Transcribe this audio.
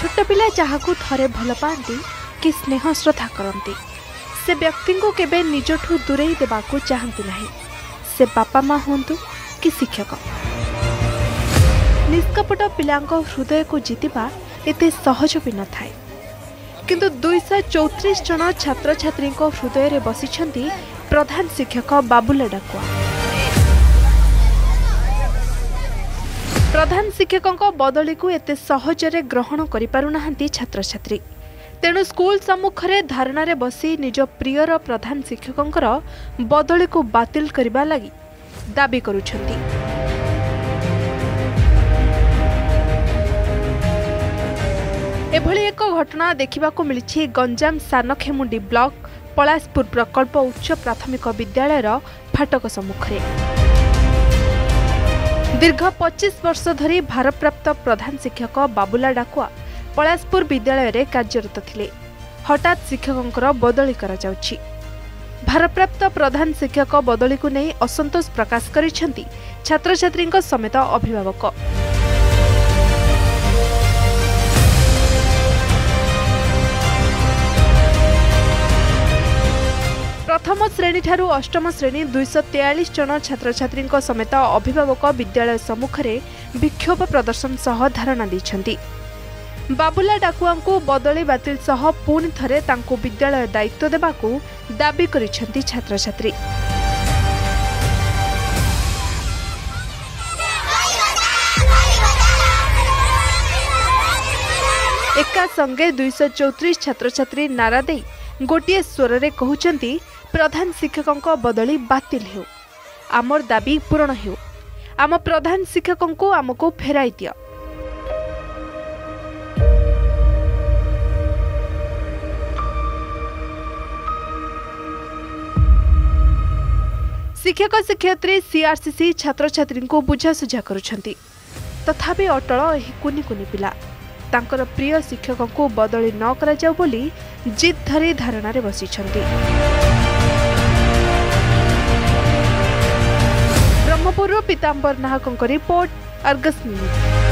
छोट पिला जहाकू थरे भल पाती कि स्नेह श्रद्धा करती से व्यक्ति को केबे निजठू दूरेई देबाकू चाहती नहीं। से बापा माँ हूँ कि शिक्षक। निष्कपट पिलांको हृदय को जीतिबा एते सहज भी न थाए। किंतु 234 जन छात्र छात्री हृदय रे बसिछंती प्रधान शिक्षक बाबुला डाकुआ। प्रधान शिक्षकों बदली को एते सहजरे ग्रहण करि पारुनाहांती छात्र छात्री। तेणु स्कूल सम्मुख रे धारणा रे बसी निज प्रियर प्रधान शिक्षकों बदली को बातिल करबा लागि दाबी करुछंती। एभली एक घटना देखा मिली गंजाम सानखेमुंडी ब्लॉक पलासपुर प्रकल्प उच्च प्राथमिक विद्यालयर फाटक सम्मुखें। दीर्घ 25 वर्ष धरी भारप्राप्त प्रधान शिक्षक बाबुला डाकुआ पलासपुर विद्यालय रे कार्यरत थिले। हठात शिक्षकों बदली करा जाउछि। भारप्राप्त प्रधान शिक्षक बदली को नहीं असंतोष प्रकाश करिसेंती छात्र छात्री समेत अभिभावक। प्रथम श्रेणी ठारू अष्टम श्रेणी 243 जन छात्र छात्री समेत अभिभावक विद्यालय सम्मुखें विक्षोभ प्रदर्शन सह धारणा दैछंती। बाबुला डाकुआ को बदली बातिल सह पुणी थरे तांको विद्यालय दायित्व देबाकू दाबी करिसेंती छात्र छात्री। एका संगे 234 छात्र छात्री नारा दे गोटे स्वर रे कहउचंती प्रधान शिक्षकों बदली बातिल हो, आमर दाबी पूरण हो, आम प्रधान शिक्षकों को आमको फेराई दिया। शिक्षक शिक्षयित्री सीआरसीसी छात्र छात्री को बुझासुझा करुछंती। तथापि अटल एही कुनी कुनी पिला तांकर प्रिय शिक्षकों को बदली न करा जाऊ बोली जिद धरी धारणा रे बसिछंती। ब्रह्मपुर पीतांबर नाहकों रिपोर्ट, अर्गस न्यूज।